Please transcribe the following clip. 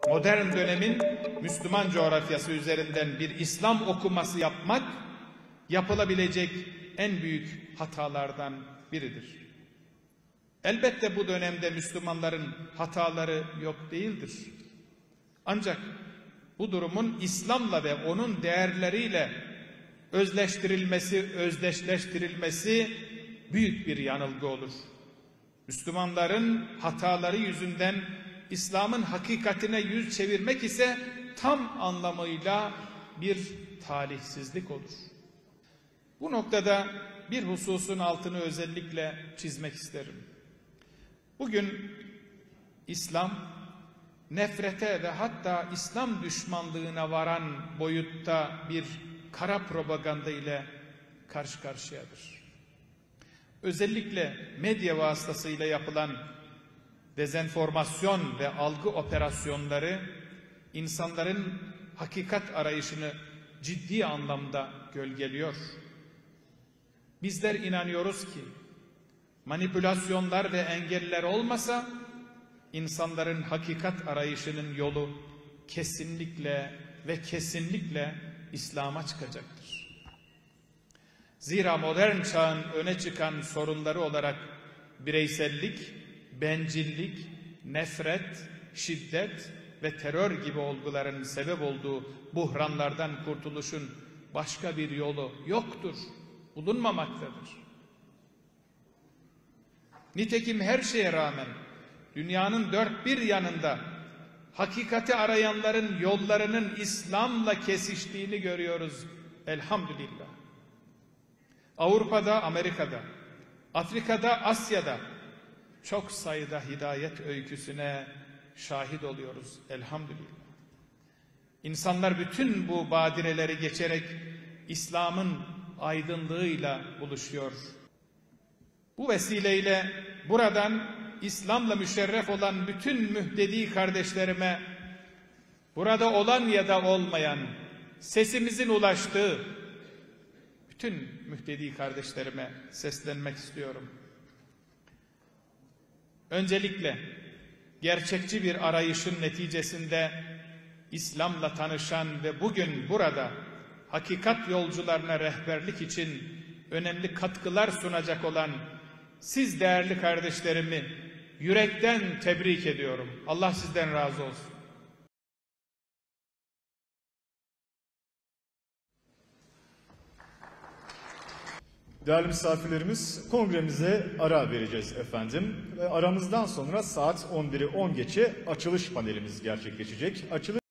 modern dönemin Müslüman coğrafyası üzerinden bir İslam okuması yapmak yapılabilecek en büyük hatalardan biridir. Elbette bu dönemde Müslümanların hataları yok değildir. Ancak bu durumun İslam'la ve onun değerleriyle özdeşleştirilmesi büyük bir yanılgı olur. Müslümanların hataları yüzünden İslam'ın hakikatine yüz çevirmek ise tam anlamıyla bir talihsizlik olur. Bu noktada bir hususun altını özellikle çizmek isterim. Bugün İslam nefrete ve hatta İslam düşmanlığına varan boyutta bir kara propaganda ile karşı karşıyadır. Özellikle medya vasıtasıyla yapılan dezenformasyon ve algı operasyonları insanların hakikat arayışını ciddi anlamda gölgeliyor. Bizler inanıyoruz ki manipülasyonlar ve engeller olmasa insanların hakikat arayışının yolu kesinlikle ve kesinlikle İslam'a çıkacaktır. Zira modern çağın öne çıkan sorunları olarak bireysellik, bencillik, nefret, şiddet ve terör gibi olguların sebep olduğu buhranlardan kurtuluşun başka bir yolu yoktur, bulunmamaktadır. Nitekim her şeye rağmen dünyanın dört bir yanında hakikati arayanların yollarının İslam'la kesiştiğini görüyoruz elhamdülillah. Avrupa'da, Amerika'da, Afrika'da, Asya'da çok sayıda hidayet öyküsüne şahit oluyoruz elhamdülillah. İnsanlar bütün bu badireleri geçerek İslam'ın aydınlığıyla buluşuyor. Bu vesileyle buradan İslam'la müşerref olan bütün mühtedi kardeşlerime, burada olan ya da olmayan, sesimizin ulaştığı bütün mühtedi kardeşlerime seslenmek istiyorum. Öncelikle gerçekçi bir arayışın neticesinde İslam'la tanışan ve bugün burada hakikat yolcularına rehberlik için önemli katkılar sunacak olan siz değerli kardeşlerimi yürekten tebrik ediyorum. Allah sizden razı olsun. Değerli misafirlerimiz, kongremize ara vereceğiz efendim. Ve aramızdan sonra saat 11'i 10 geçe açılış panelimiz gerçekleşecek.